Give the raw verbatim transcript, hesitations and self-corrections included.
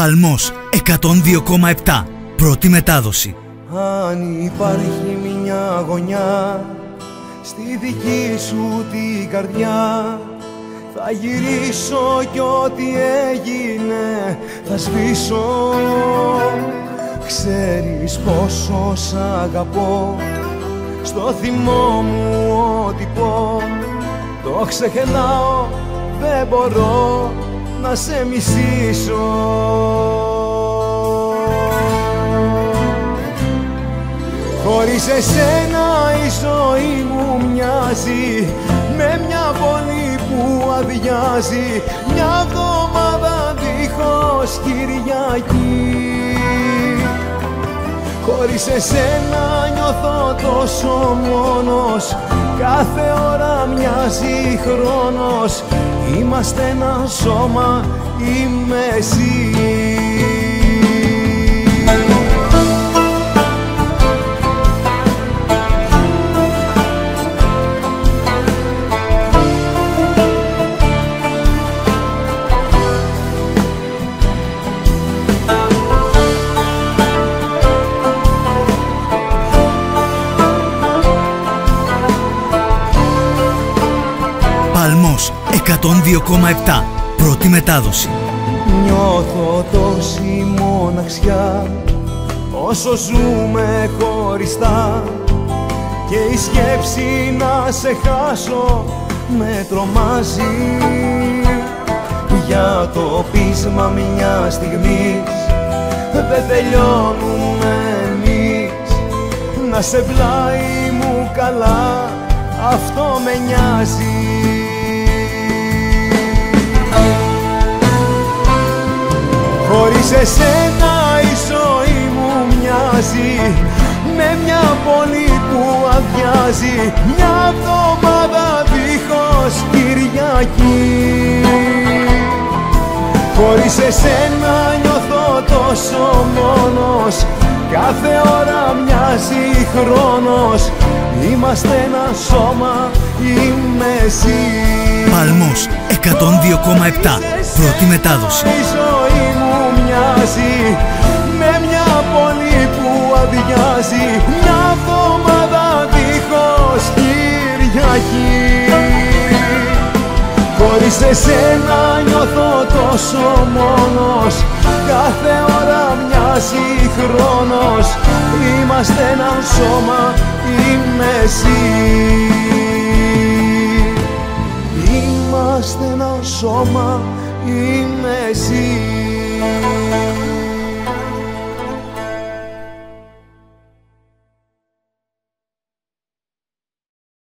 Παλμός εκατόν δύο κόμμα επτά. Πρώτη μετάδοση. Αν υπάρχει μια γωνιά στη δική σου την καρδιά, θα γυρίσω κι ό,τι έγινε θα σβήσω. Ξέρεις πόσο σ' αγαπώ, στο θυμό μου ό,τι πω το ξεχνάω, δεν μπορώ να σε μισήσω. Χωρίς εσένα η ζωή μου μοιάζει με μια πόλη που αδειάζει, μια εβδομάδα δίχως Κυριακή. Χωρίς εσένα νιώθω τόσο μόνος, κάθε ώρα μοιάζει χρόνος. Είμαστε ένα σώμα, είμαι εσύ. Παλμός εκατόν δύο κόμμα επτά. Πρώτη μετάδοση. Νιώθω τόση μοναξιά όσο ζούμε χωριστά, και η σκέψη να σε χάσω με τρομάζει. Για το πείσμα μια στιγμής δεν τελειώνουμε εμείς, να σε πλάι μου καλά αυτό με νοιάζει. Χωρίς εσένα η ζωή μου μοιάζει με μια πόλη που αδειάζει, μια εβδομάδα δίχως Κυριακή. Χωρίς εσένα νιώθω τόσο μόνος, κάθε ώρα μοιάζει χρόνος. Είμαστε ένα σώμα, είμαι εσύ. Παλμός εκατόν δύο κόμμα επτά. Πρώτη μετάδοση. Η ζωή μου μοιάζει με μια πόλη που αδειάζει, μια εβδομάδα δίχως Κυριακή. Χωρίς εσένα νιώθω τόσο μόνος, κάθε ώρα μοιάζει χρόνος. Είμαστε ένα σώμα, είμαι εσύ. Είμαστε ένα σώμα, είμαι εσύ.